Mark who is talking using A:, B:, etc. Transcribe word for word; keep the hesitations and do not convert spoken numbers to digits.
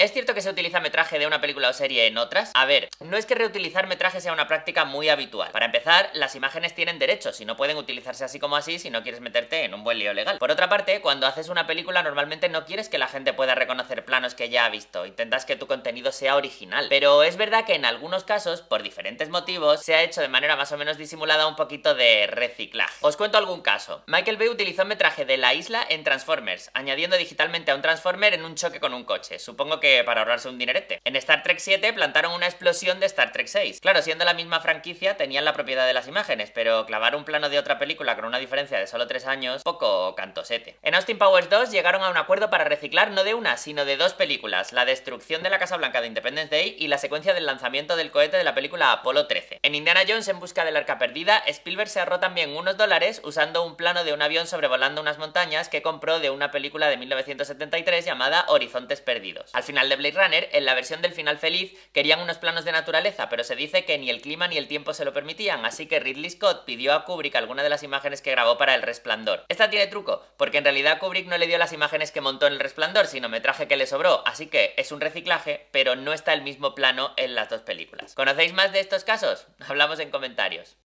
A: ¿Es cierto que se utiliza metraje de una película o serie en otras? A ver, no es que reutilizar metraje sea una práctica muy habitual. Para empezar, las imágenes tienen derechos y no pueden utilizarse así como así si no quieres meterte en un buen lío legal. Por otra parte, cuando haces una película normalmente no quieres que la gente pueda reconocer planos que ya ha visto, intentas que tu contenido sea original. Pero es verdad que en algunos casos, por diferentes motivos, se ha hecho de manera más o menos disimulada un poquito de reciclaje. Os cuento algún caso. Michael Bay utilizó metraje de la isla en Transformers, añadiendo digitalmente a un Transformer en un choque con un coche. Supongo que para ahorrarse un dinerete. En Star Trek siete plantaron una explosión de Star Trek seis. Claro, siendo la misma franquicia, tenían la propiedad de las imágenes, pero clavar un plano de otra película con una diferencia de solo tres años, poco cantosete. En Austin Powers dos llegaron a un acuerdo para reciclar no de una, sino de dos películas, la destrucción de la Casa Blanca de Independence Day y la secuencia del lanzamiento del cohete de la película Apolo trece. En Indiana Jones en busca del arca perdida, Spielberg se ahorró también unos dólares usando un plano de un avión sobrevolando unas montañas que compró de una película de mil novecientos setenta y tres llamada Horizontes Perdidos. Al final de Blade Runner, en la versión del final feliz, querían unos planos de naturaleza, pero se dice que ni el clima ni el tiempo se lo permitían, así que Ridley Scott pidió a Kubrick alguna de las imágenes que grabó para El Resplandor. Esta tiene truco, porque en realidad Kubrick no le dio las imágenes que montó en El Resplandor, sino metraje que le sobró, así que es un reciclaje, pero no está el mismo plano en las dos películas. ¿Conocéis más de estos casos? Hablamos en comentarios.